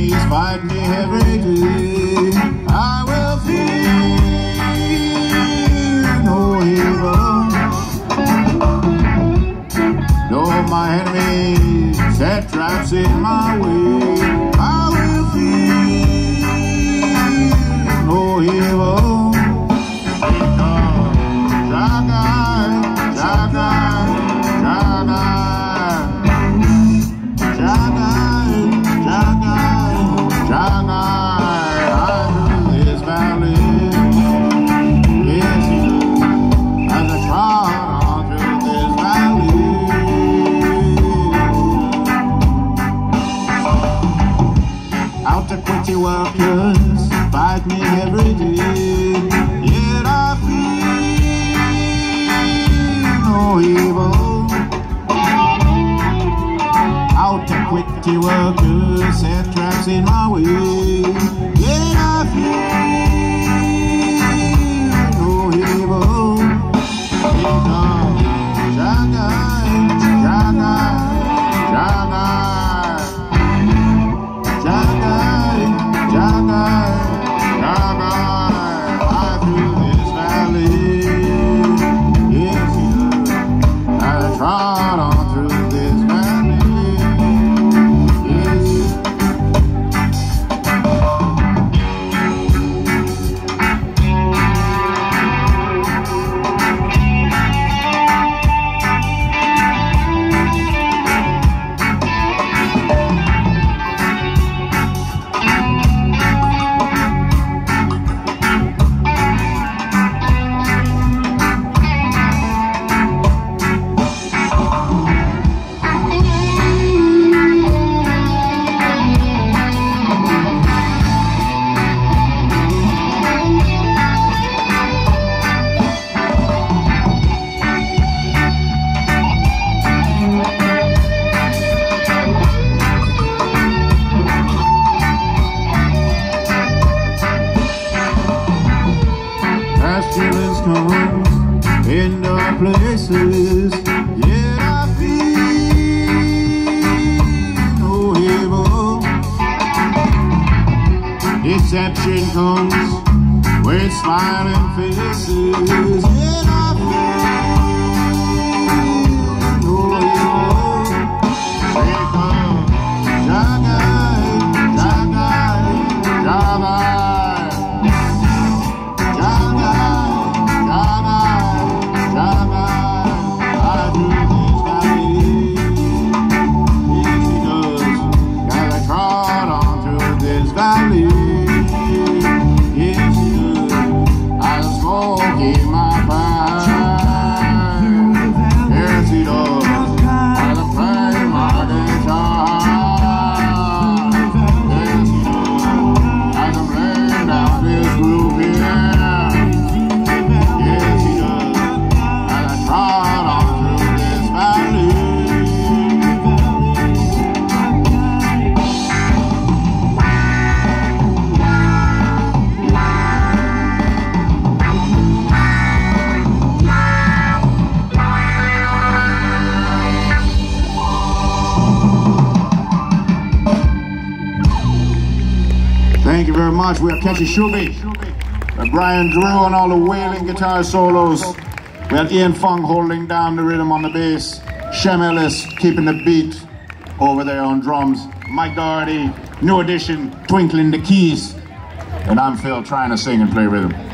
enemies fight me every day, I will fear no evil. Though my enemies set traps in my way, I will fear no evil. Ketchy workers fight me every day, yet I feel no evil. Out to Ketchy workers set traps in my way, yet I feel no evil. Pestilence comes in dark places, yet I feel no evil. Deception comes with smiling faces, yet I feel no evil. Because Jagai, Jagai, Jagai. Thank you very much. We have Ketchy Shuby, Brian Drew on all the wailing guitar solos. We have Ian Fung holding down the rhythm on the bass. Shem Ellis keeping the beat over there on drums. Mike Doherty, new addition, twinkling the keys. And I'm Phil trying to sing and play rhythm.